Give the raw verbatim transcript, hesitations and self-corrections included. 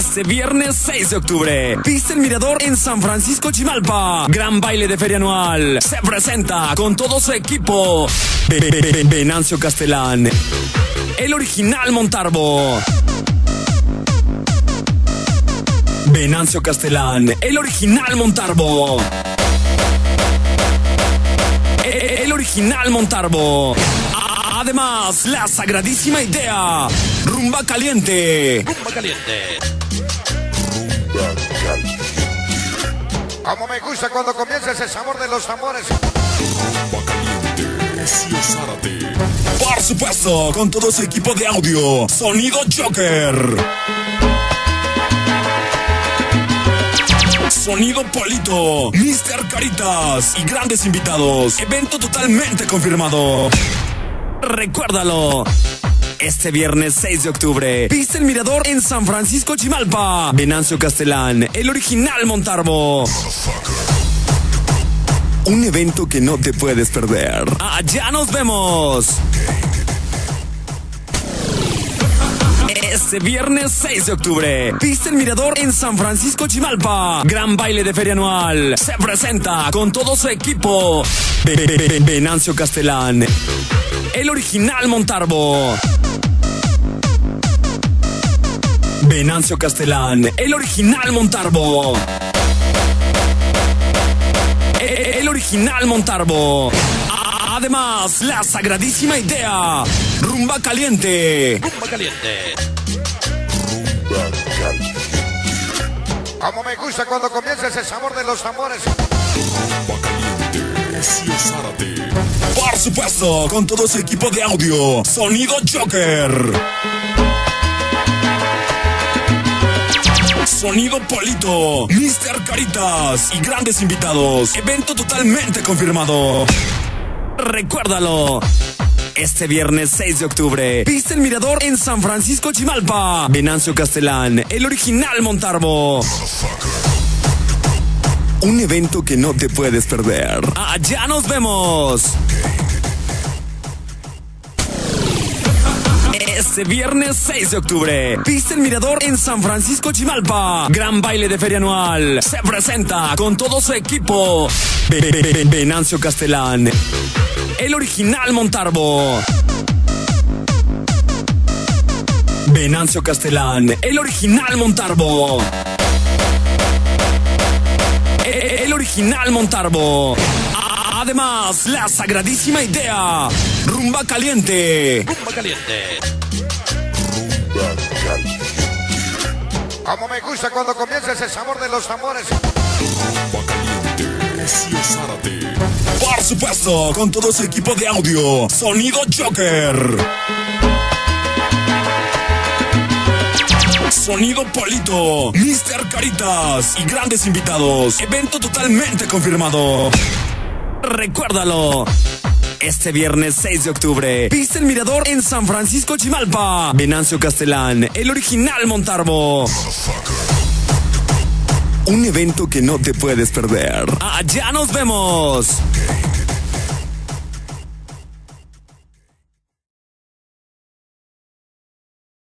Este viernes seis de octubre, pista El Mirador en San Francisco, Chimalpa. Gran baile de feria anual. Se presenta con todo su equipo. Venancio Castellán, el original Montalvo. Venancio Castellán, el original Montalvo. El original Montalvo. Además, la sagradísima idea. Rumba caliente. Rumba caliente. Como me gusta cuando comienza ese sabor de los tambores. Rumba caliente, Rocío Zárate. Por supuesto, con todo su equipo de audio. Sonido Joker. Sonido Polito, mister Caritas y grandes invitados. Evento totalmente confirmado. Recuérdalo. Este viernes seis de octubre, pista El Mirador en San Francisco, Chimalpa. Venancio Castellán, el original Montalvo. Un evento que no te puedes perder. Allá nos vemos. Este viernes seis de octubre, pista El Mirador en San Francisco, Chimalpa. Gran baile de feria anual. Se presenta con todo su equipo. Venancio Castellán, el original Montalvo. Venancio Castellán, el original Montalvo. El original Montalvo. Además, la sagradísima idea. Rumba caliente. Rumba caliente. Rumba caliente. Como me gusta cuando comienza ese sabor de los tambores. Rumba caliente, Rocío Zárate. Por supuesto, con todo su equipo de audio. Sonido Joker. Sonido Polito, mister Caritas y grandes invitados. Evento totalmente confirmado. Recuérdalo. Este viernes seis de octubre, pista El Mirador en San Francisco, Chimalpa. Venancio Castellán, el original Montalvo. Un evento que no te puedes perder. Allá nos vemos. Este viernes seis de octubre, pista El Mirador en San Francisco, Chimalpa. Gran baile de feria anual. Se presenta con todo su equipo. Venancio Castellán, el original Montalvo. Venancio Castellán, el original Montalvo. El original Montalvo. Además, la sagradísima idea. Rumba caliente. Rumba caliente. Rumba caliente. Como me gusta cuando comienza ese sabor de los tambores. Rumba caliente, Rocío Zárate. Por supuesto, con todo su equipo de audio. Sonido Joker. Sonido Polito, mister Caritas y grandes invitados. Evento totalmente confirmado. Recuérdalo. Este viernes seis de octubre, pista El Mirador en San Francisco, Chimalpa. Venancio Castellán, el original Montalvo. Un evento que no te puedes perder. Allá nos vemos.